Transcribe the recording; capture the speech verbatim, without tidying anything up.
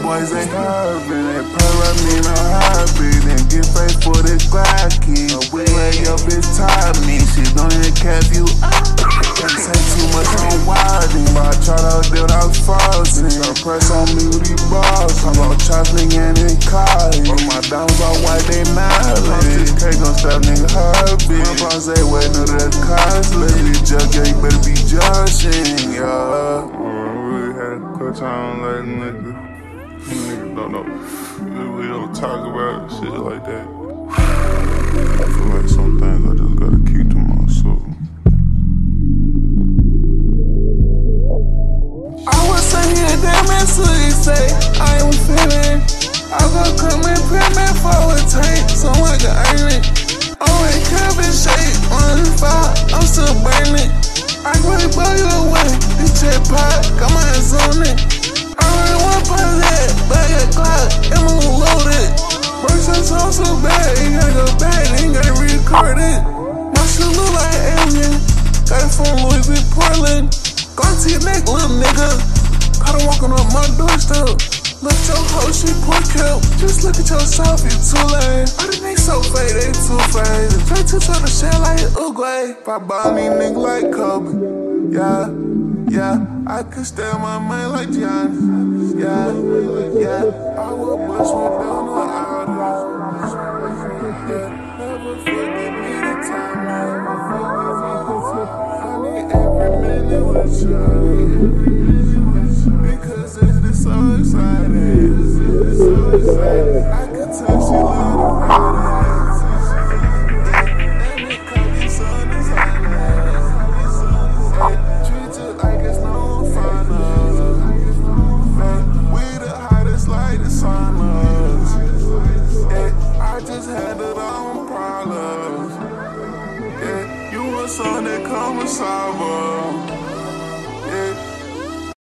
boys ain't hurting. They purr me no hobby. Then get paid for this Glocky. A week like your bitch tired me. She don't even care if you out. Can't say too much on wilding. But I try to deal I was frozen. Got press on me with these balls. Talk about chocolate and in college. But my diamonds all white, they knowledge. This cake gon' stop nigga heartbeat. My mom say wait, no that's costly. You judge, yeah, you better be judging, yeah. Had a good time like nigga. Niggas don't know. We don't talk about shit like that. I feel like some things I just gotta keep to myself. I was sitting here damn it, so you say I am feeling. I go come and print me for a tape, so I can earn it. Always cabin shake on the fire, I'm still burning. I really blow you away, this jet pot, got my hands on it. I really want for that, bag of clock, I'm loaded. First I saw so bad, you gotta go back, ain't gotta record it. My shit look like alien, got it from Louis V. Portland. Gone to your neck, little nigga. Caught her walking on my doorstep. Look your hoe, she pork help. Just look at yourself, you too lame. All the niggas so fake, they too fake. Try to try to share like Uruguay. If I buy me nigga like Kobe, yeah, yeah. I could stand my man like Giannis, yeah, yeah. I will bust me down on Audi, yeah. Never forget me the time I need every minute with you. Because it is so exciting, it's so exciting. I can tell she love the paradise. And it could be so designer. Treat you like it's no final. We the hottest like the saunas. I just handled all my problems. Yeah, you a son that come and solve them.